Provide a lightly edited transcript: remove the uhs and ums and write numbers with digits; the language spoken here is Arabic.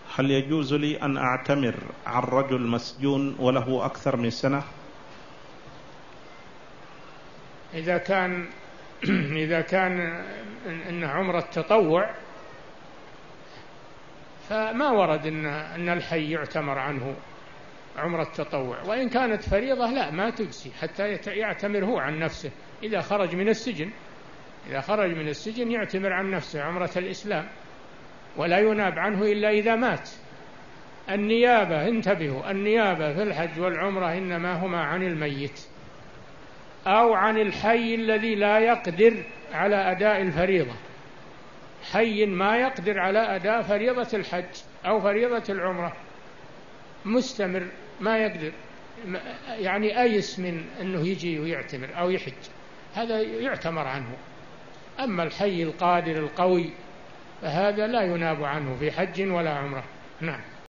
هل يجوز لي أن أعتمر عن رجل مسجون وله أكثر من سنة؟ إذا كان إن عمرة تطوع فما ورد أن الحي يعتمر عنه عمرة تطوع، وإن كانت فريضة لا ما تجزي حتى يعتمر هو عن نفسه. إذا خرج من السجن يعتمر عن نفسه عمرة الإسلام، ولا يناب عنه إلا إذا مات. النيابة، انتبهوا، النيابة في الحج والعمرة إنما هما عن الميت أو عن الحي الذي لا يقدر على أداء الفريضة. حي ما يقدر على أداء فريضة الحج أو فريضة العمرة، مستمر ما يقدر، يعني أيس من أنه يجي ويعتمر أو يحج، هذا يعتمر عنه. أما الحي القادر القوي فهذا لا يناب عنه في حج ولا عمرة. نعم.